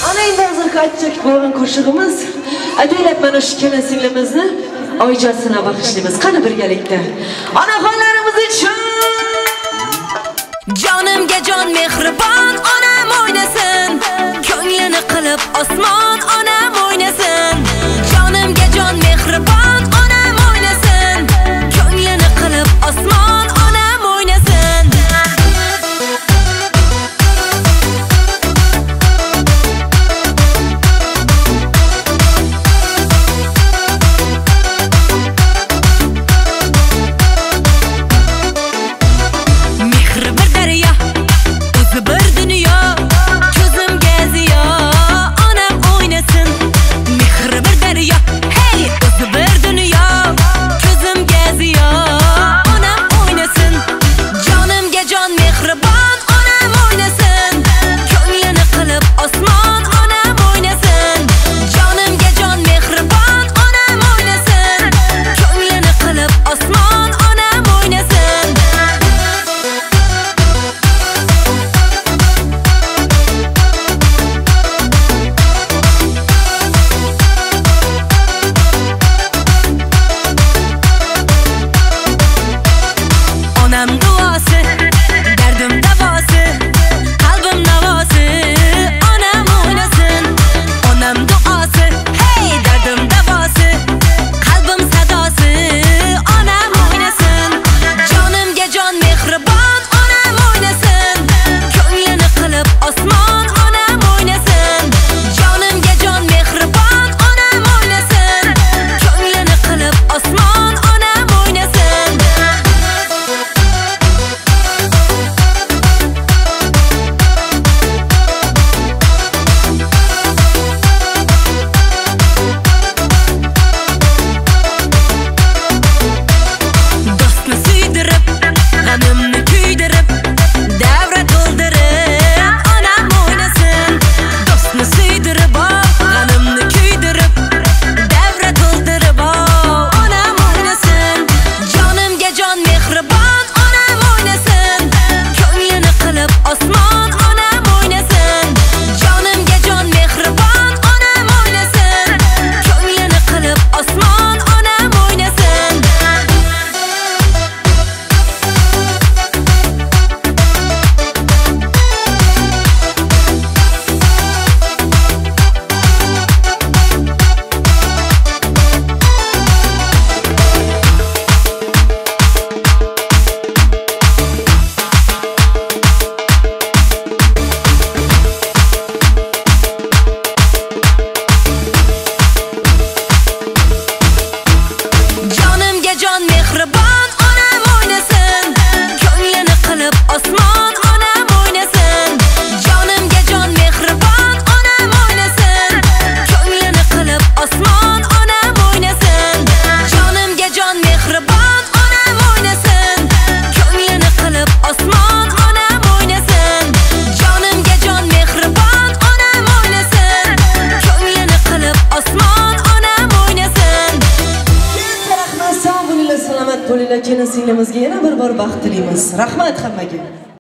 Ana endi hozir aytsak bo'lgan qo'shig'imiz ataylab mana shu kelin singlimizni Oyjasina bag'ishlaymiz. Qani birgalikda. Onaxonlarimiz uchun Jonimga jon mehribon onam o'ynasin, ko'nglini qilib osmon onam o'ynasin. Jonimga jon mehribon onam o'ynasin, ko'nglini qilib osmon onam o'ynasin. Mehr bir daryo, o'zi bir dunyo, ko'zimga ziyo onam o'ynasin. Mehr bir daryo, hey, o'zi bir dunyo, ko'zimga ziyo onam o'ynasin. Jonimga jon mehribon onam o'ynasin, ko'nglini qilib osmon onam o'ynasin. Jonimga jon mehribon onam o'ynasin, ko'nglini qilib osmon onam o'ynasin. Onam duosi, dardim davosi, qalbim navosi, onam o'ynasin. Onam duosi, hey, dardim davosi, qalbim sadosi, onam o'ynasin. Jonimga jon mehribon onam o'ynasin, ko'nglini qilib osmon onam o'ynasin. Jonimga jon mehribon onam o'ynasin, ko'nglini qilib osmon onam o'ynasin. Dostni suydirib, g'amimni kuydirib, davra to'ldirib, onam o'ynasin. Dostni suydirib, g'amimni kuydirib, davra to'ldirib, onam o'ynasin. Jonimga jon mehribon onam o'ynasin, ko'nglini qilib osmon onam o'ynasin. Jonimga jon mehribon onam o'ynasin, ko'nglini qilib osmon onam o'ynasin. Jonimga jon mehribon onam o'ynasin, ko'nglini qilib osmon onam o'ynasin. Jonimga jon mehribon onam o'ynasin, ko'nglini qilib osmon onam o'ynasin. Jonimga jon mehribon onam o'ynasin, ko'nglini qilib osmon onam o'ynasin. Jonimga jon mehribon onam o'ynasin, ko'nglini qilib osmon onam o'ynasin. rahmat, sog' bo'linglar, salomat bo'linglar. Kelin singlimizga yana bir bor baxt tilaymiz. Rahmat hammaga.